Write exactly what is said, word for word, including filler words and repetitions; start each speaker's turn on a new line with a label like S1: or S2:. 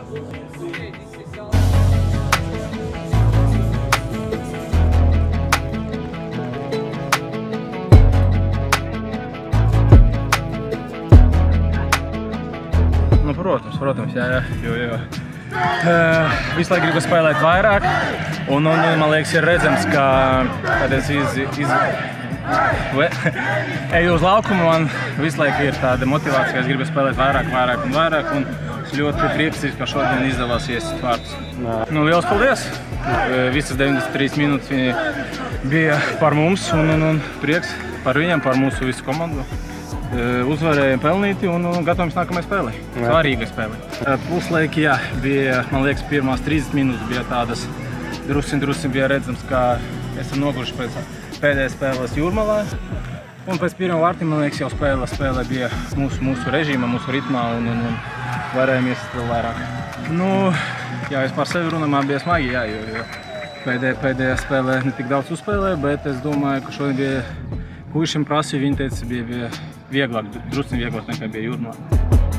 S1: Nu, protams, protams, jā, jā, jo, jo. Uh, visu laiku gribu spēlēt vairāk, un, un, un man liekas, ir redzams, ka, kad es iz, iz, eju uz laukumu, man visu laiku ir tāda motivācija, ka es gribu spēlēt vairāk, vairāk un vairāk, un es ļoti priecīgs, ka šodien izdevās iesist vārdus. Nu, liels paldies! Visas deviņdesmit trīs minūtes viņi bija par mums, un, un, un prieks par viņiem, par mūsu visu komandu. Uzvarējām pelnīti un, un gatavamies nākamajai spēlei, svarīgai spēlei. Puslaiki, jā, bija, man liekas, pirmās trīsdesmit minūtes bija tādas drusim, drusim bija redzams, ka esam noguruši pēc pēdējās spēles Jūrmalā. Un pēc pirmā vārtiem, man liekas, jau spēle, spēle bija mūsu, mūsu režīmā, mūsu ritmā un, un, un varējām iesist vēl vairāk. Nu, jā, es par sevi runāju, man bija smagi, jā, jo, jo pēdējā, pēdējā spēlē ne tik daudz uzspēlēju, bet es domāju, ka šodien bija puišiem prasīja, viņi teica, bija, bija vieglāk, drusciņ vieglāk nekā bija Jūrmalā.